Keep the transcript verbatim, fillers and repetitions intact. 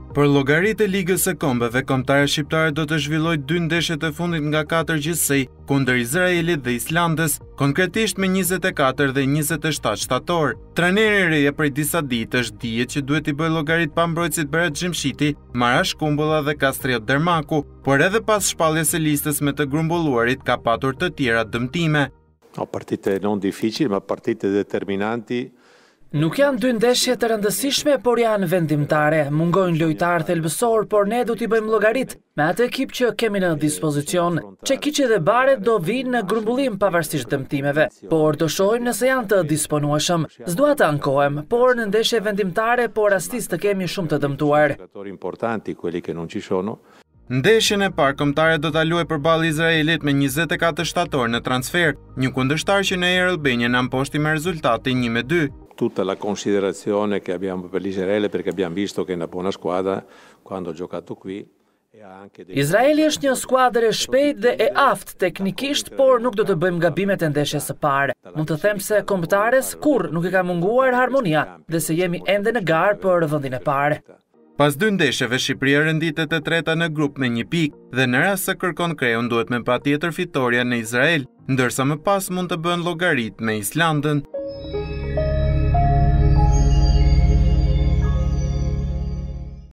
Për llogaritë e Ligës së Kombeve, kombëtare shqiptare do të zhvillojë dy ndeshjet e fundit nga katër gjithsej kundër Izraelit dhe Islandës, konkretisht me njëzet e katër dhe njëzet e shtatë shtator. Trajneri i re prej disa ditësh dihet që duhet i bëjë llogarit pa mbrojtësit Berat Xhimshiti, Marash Kumbulla dhe Kastriot Dermaku, por edhe pas shpalljes së listës me të grumbulluarit ka patur të tjera dëmtime. No, partite non difficili, ma partite determinanti. Nuk janë dy ndeshje të rëndësishme, por janë vendimtare. Mungojnë lojtarë thelbësor, por ne do t'i bëjmë llogarit me atë ekip që kemi në dispozicion. Çekiçi dhe Baret do vinë në grumbullim pavarësisht dëmtimeve, por do shohim nëse janë të disponueshëm. S'dua të ankohem, por në ndeshje vendimtare, por astis të kemi shumë të dëmtuar. Importanti, quelli che non ci sono. Ndeshjen e parë kombëtare do ta luajë përballë Izraelit me njëzet e katër shtator në transfer, një kundërshtar që në Air Albania na mposhti me rezultati një me dy. Tutta la considerazione che abbiamo per l'Israele perché abbiamo visto che è una buona squadra quando ha giocato qui. Izraeli është një skuadër e shpejtë dhe e aftë teknikisht, por nuk do të bëjmë gabimet e ndeshjes së parë. Mund të them se kombëtares kurrë nuk i ka munguar harmonia dhe se jemi ende në garë për vendin e parë. Pas dy ndeshjeve, Shqipëria renditet e treta në grup me një pikë dhe në rast se kërkon kreun duhet me patjetër fitoria në Izrael, ndërsa më pas mund të bën llogarit me Islandën.